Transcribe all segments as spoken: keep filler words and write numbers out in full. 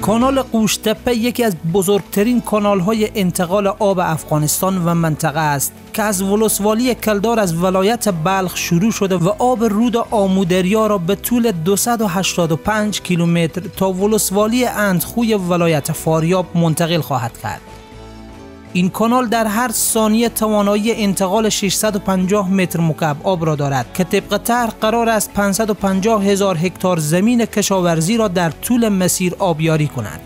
کانال قوشتپه یکی از بزرگترین کانال‌های انتقال آب افغانستان و منطقه است که از ولسوالی کلدار از ولایت بلخ شروع شده و آب رود آمودریا را به طول دویست و هشتاد و پنج کیلومتر تا ولسوالی اندخوی ولایت فاریاب منتقل خواهد کرد. این کانال در هر ثانیه توانایی انتقال ششصد و پنجاه متر مکعب آب را دارد که طبق طرح قرار است پانصد و پنجاه هزار هکتار زمین کشاورزی را در طول مسیر آبیاری کند.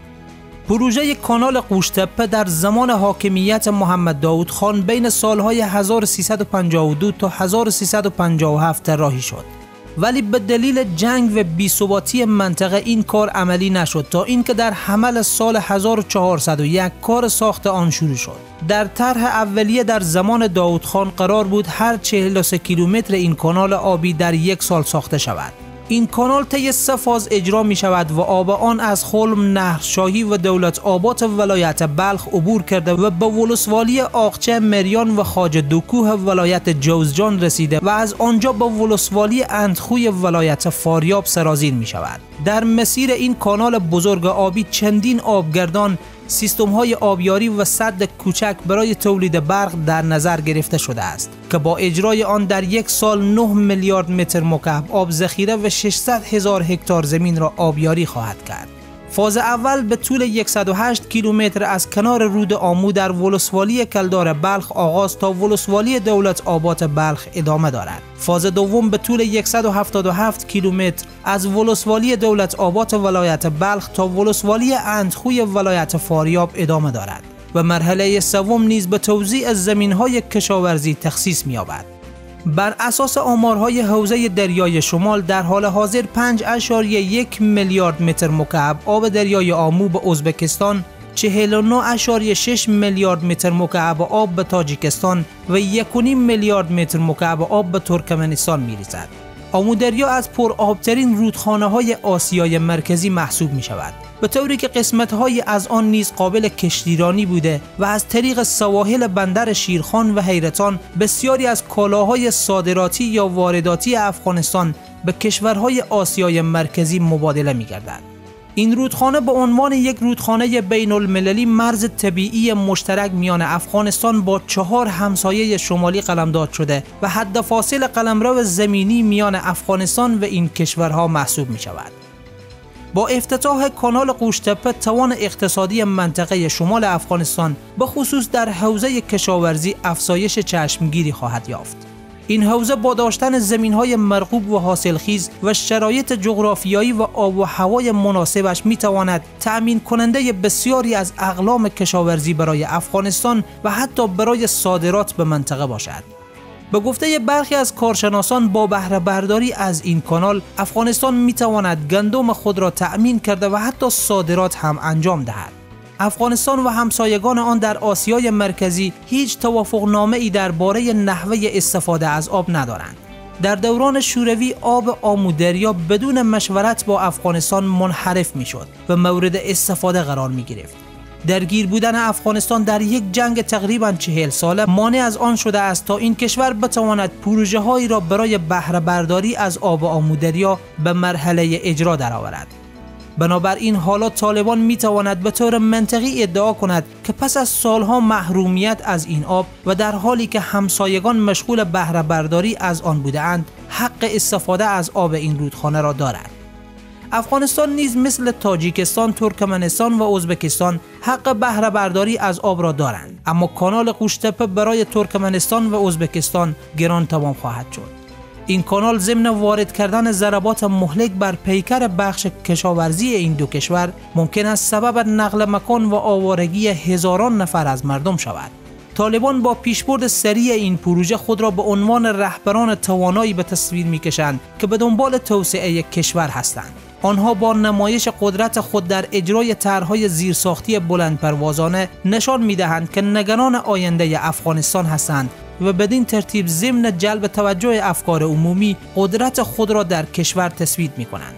پروژه کانال قوشتپه در زمان حاکمیت محمد داود خان بین سالهای هزار و سیصد و پنجاه و دو تا هزار و سیصد و پنجاه و هفت طراحی شد، ولی به دلیل جنگ و بی‌ثباتی منطقه این کار عملی نشد تا اینکه در حمل سال هزار و چهارصد و یک کار ساخت آن شروع شد. در طرح اولیه در زمان داود خان قرار بود هر چهل و سه کیلومتر این کانال آبی در یک سال ساخته شود. این کانال طی سه فاز اجرا می شود و آب آن از خلم، نهرشاهی و دولت آباد ولایت بلخ عبور کرده و به ولسوالی آقچه، مریان و خواجه دوکوه ولایت جوزجان رسیده و از آنجا به ولسوالی اندخوی ولایت فاریاب سرازیر می شود. در مسیر این کانال بزرگ آبی چندین آبگردان، سیستم های آبیاری و سد کوچک برای تولید برق در نظر گرفته شده است که با اجرای آن در یک سال نه میلیارد متر مکعب آب ذخیره و ششصد هزار هکتار زمین را آبیاری خواهد کرد. فاز اول به طول صد و هشت کیلومتر از کنار رود آمو در ولسوالی کلدار بلخ آغاز تا ولسوالی دولت آباد بلخ ادامه دارد. فاز دوم به طول صد و هفتاد و هفت کیلومتر از ولسوالی دولت آباد ولایت بلخ تا ولسوالی اندخوی ولایت فاریاب ادامه دارد و مرحله سوم نیز به توزیع زمین‌های کشاورزی تخصیص می‌یابد. بر اساس آمارهای حوزه دریای شمال در حال حاضر پنج ممیز یک میلیارد متر مکعب آب دریای آمو به ازبکستان، چهل و نه ممیز شش میلیارد متر مکعب آب به تاجیکستان و یک و نیم میلیارد متر مکعب آب به ترکمنستان می‌ریزد. آمودریا از پرآبترین رودخانه‌های آسیای مرکزی محسوب می‌شود، به طوری که قسمت‌های از آن نیز قابل کشتیرانی بوده و از طریق سواحل بندر شیرخان و حیرتان بسیاری از کالاهای صادراتی یا وارداتی افغانستان به کشورهای آسیای مرکزی مبادله می‌گردد. این رودخانه به عنوان یک رودخانه بین المللی مرز طبیعی مشترک میان افغانستان با چهار همسایه شمالی قلمداد شده و حد فاصل قلمرو زمینی میان افغانستان و این کشورها محسوب می شود. با افتتاح کانال قوشتپه توان اقتصادی منطقه شمال افغانستان به خصوص در حوزه کشاورزی افزایش چشمگیری خواهد یافت. این حوزه با داشتن زمین‌های مرغوب و حاصلخیز و شرایط جغرافیایی و آب و هوای مناسبش می‌تواند تأمین کننده بسیاری از اقلام کشاورزی برای افغانستان و حتی برای صادرات به منطقه باشد. به گفته برخی از کارشناسان با بهره برداری از این کانال افغانستان می‌تواند گندم خود را تأمین کرده و حتی صادرات هم انجام دهد. افغانستان و همسایگان آن در آسیای مرکزی هیچ توافقنامه‌ای درباره نحوه استفاده از آب ندارند. در دوران شوروی آب آمودریا بدون مشورت با افغانستان منحرف می‌شد و مورد استفاده قرار می‌گرفت. درگیر بودن افغانستان در یک جنگ تقریباً چهل ساله مانع از آن شده است تا این کشور بتواند پروژه‌هایی را برای بهره برداری از آب آمودریا به مرحله اجرا درآورد. بنابراین حالا طالبان می تواند به طور منطقی ادعا کند که پس از سالها محرومیت از این آب و در حالی که همسایگان مشغول بهره برداری از آن بودند، حق استفاده از آب این رودخانه را دارد. افغانستان نیز مثل تاجیکستان، ترکمنستان و ازبکستان حق بهره برداری از آب را دارند، اما کانال قوشتپه برای ترکمنستان و ازبکستان گران تمام خواهد شد. این کانال ضمن وارد کردن ضربات مهلک بر پیکر بخش کشاورزی این دو کشور ممکن است سبب نقل مکان و آوارگی هزاران نفر از مردم شود. طالبان با پیشبرد سریع این پروژه خود را به عنوان رهبران توانایی به تصویر می‌کشند که به دنبال توسعه کشور هستند. آنها با نمایش قدرت خود در اجرای طرح‌های زیرساختی بلندپروازانه نشان می‌دهند که نگران آینده افغانستان هستند و بدین ترتیب ضمن جلب توجه افکار عمومی قدرت خود را در کشور تثبیت می‌کنند.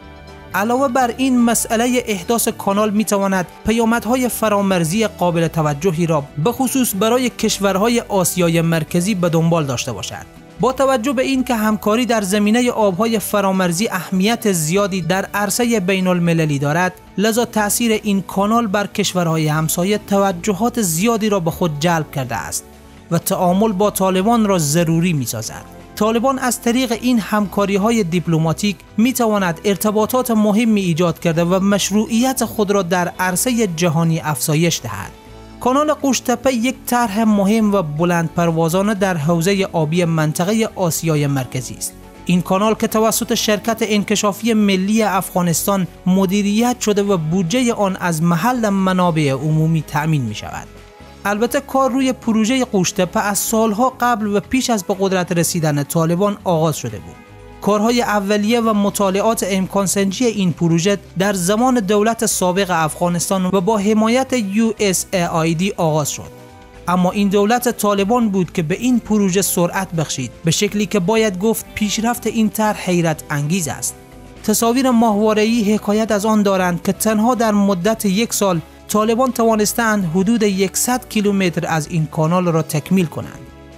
علاوه بر این مسئله احداث کانال می‌تواند پیامدهای فرامرزی قابل توجهی را به خصوص برای کشورهای آسیای مرکزی به دنبال داشته باشد. با توجه به این که همکاری در زمینه آبهای فرامرزی اهمیت زیادی در عرصه بین المللی دارد، لذا تأثیر این کانال بر کشورهای همسایه توجهات زیادی را به خود جلب کرده است و تعامل با طالبان را ضروری می‌سازد. طالبان از طریق این همکاری‌های دیپلماتیک می‌تواند ارتباطات مهمی ایجاد کرده و مشروعیت خود را در عرصه جهانی افزایش دهد. کانال قوش‌تپه یک طرح مهم و بلند پروازانه در حوزه آبی منطقه آسیای مرکزی است. این کانال که توسط شرکت انکشافی ملی افغانستان مدیریت شده و بودجه آن از محل منابع عمومی تأمین می شود. البته کار روی پروژه قوش‌تپه از سالها قبل و پیش از به قدرت رسیدن طالبان آغاز شده بود. کارهای اولیه و مطالعات امکان سنجی این پروژه در زمان دولت سابق افغانستان و با حمایت یو اس ای آی دی آغاز شد. اما این دولت طالبان بود که به این پروژه سرعت بخشید، به شکلی که باید گفت پیشرفت این طرح حیرت انگیز است. تصاویر ماهواره‌ای حکایت از آن دارند که تنها در مدت یک سال طالبان توانستند حدود صد کیلومتر از این کانال را تکمیل کنند.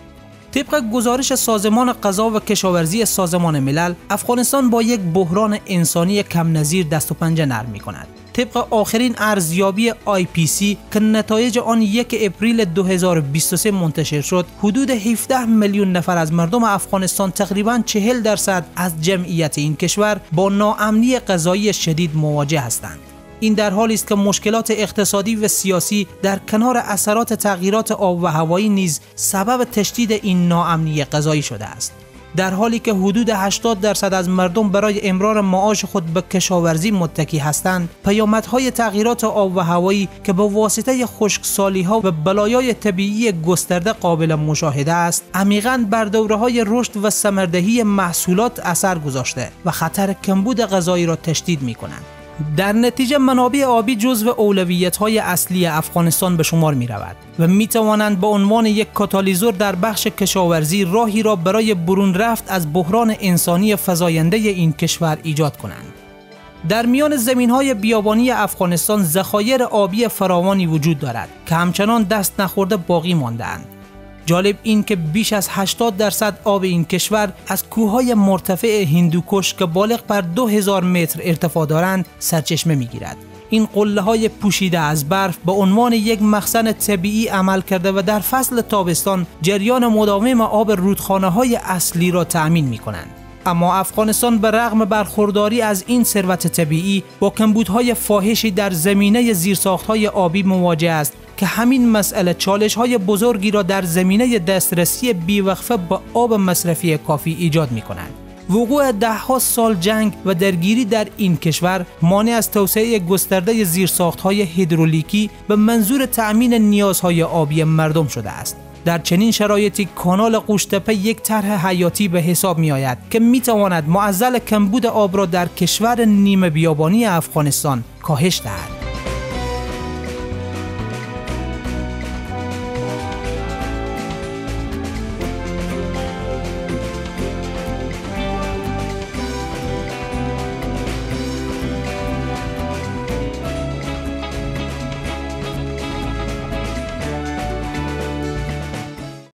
طبق گزارش سازمان غذا و کشاورزی سازمان ملل، افغانستان با یک بحران انسانی کم نظیر دست و پنجه نرم می‌کند. طبق آخرین ارزیابی آی پی سی که نتایج آن یک اپریل دو هزار و بیست و سه منتشر شد، حدود هفده میلیون نفر از مردم افغانستان، تقریباً چهل درصد از جمعیت این کشور، با ناامنی غذایی شدید مواجه هستند. این در حالی است که مشکلات اقتصادی و سیاسی در کنار اثرات تغییرات آب و هوایی نیز سبب تشدید این ناامنی غذایی شده است. در حالی که حدود هشتاد درصد از مردم برای امرار معاش خود به کشاورزی متکی هستند، پیامدهای تغییرات آب و هوایی که به واسطه خشکسالی‌ها و بلایای طبیعی گسترده قابل مشاهده است، عمیقاً بر دوره‌های رشد و ثمردهی محصولات اثر گذاشته و خطر کمبود غذایی را تشدید می‌کنند. در نتیجه منابع آبی جزو اولویت‌های اصلی افغانستان به شمار می‌رود و می‌توانند به عنوان یک کاتالیزور در بخش کشاورزی راهی را برای برون رفت از بحران انسانی فزاینده این کشور ایجاد کنند. در میان زمین‌های بیابانی افغانستان ذخایر آبی فراوانی وجود دارد که همچنان دست نخورده باقی مانده‌اند. جالب این که بیش از هشتاد درصد آب این کشور از کوههای مرتفع هندوکش که بالغ بر دو هزار متر ارتفاع دارند سرچشمه می‌گیرد. این قله‌های پوشیده از برف به عنوان یک مخزن طبیعی عمل کرده و در فصل تابستان جریان مداوم آب رودخانه‌های اصلی را تأمین می‌کنند. اما افغانستان به رغم برخورداری از این ثروت طبیعی با کمبودهای فاحشی در زمینه زیرساخت‌های آبی مواجه است که همین مسئله چالش‌های بزرگی را در زمینه دسترسی بیوقفه به آب مصرفی کافی ایجاد می‌کنند. وقوع ده‌ها سال جنگ و درگیری در این کشور مانع از توسعه گسترده زیرساخت‌های هیدرولیکی به منظور تأمین نیازهای آبی مردم شده است. در چنین شرایطی کانال قوش‌تپه یک طرح حیاتی به حساب می‌آید که می‌تواند معضل کمبود آب را در کشور نیمه بیابانی افغانستان کاهش دهد.